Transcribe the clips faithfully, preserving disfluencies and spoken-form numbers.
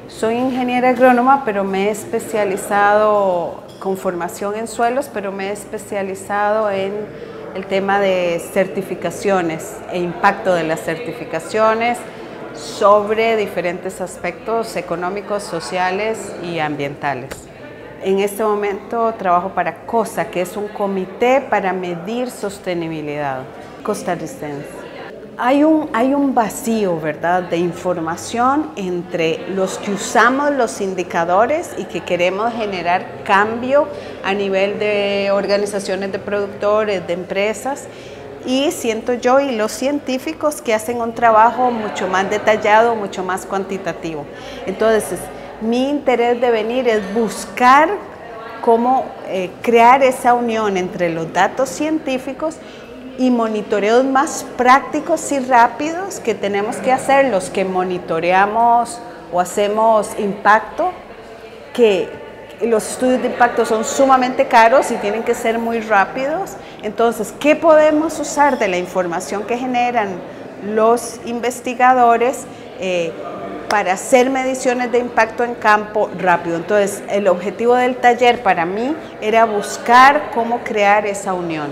Soy ingeniera agrónoma, pero me he especializado con formación en suelos, pero me he especializado en el tema de certificaciones e impacto de las certificaciones sobre diferentes aspectos económicos, sociales y ambientales. En este momento trabajo para COSA, que es un comité para medir sostenibilidad costarricense. Hay un, hay un vacío, ¿verdad?, de información entre los que usamos los indicadores y que queremos generar cambio a nivel de organizaciones de productores, de empresas, y siento yo y los científicos que hacen un trabajo mucho más detallado, mucho más cuantitativo. Entonces, mi interés de venir es buscar cómo eh, crear esa unión entre los datos científicos y monitoreos más prácticos y rápidos que tenemos que hacer los que monitoreamos o hacemos impacto, que los estudios de impacto son sumamente caros y tienen que ser muy rápidos. Entonces, ¿qué podemos usar de la información que generan los investigadores eh, para hacer mediciones de impacto en campo rápido? Entonces, el objetivo del taller para mí era buscar cómo crear esa unión.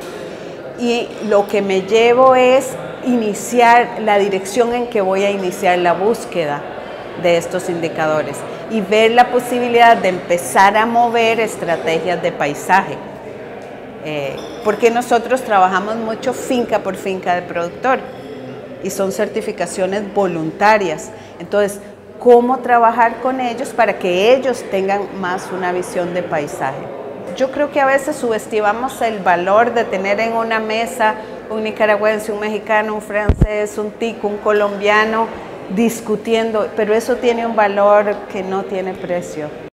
Y lo que me llevo es iniciar la dirección en que voy a iniciar la búsqueda de estos indicadores y ver la posibilidad de empezar a mover estrategias de paisaje. Eh, porque nosotros trabajamos mucho finca por finca del productor y son certificaciones voluntarias. Entonces, ¿cómo trabajar con ellos para que ellos tengan más una visión de paisaje? Yo creo que a veces subestimamos el valor de tener en una mesa un nicaragüense, un mexicano, un francés, un tico, un colombiano discutiendo, pero eso tiene un valor que no tiene precio.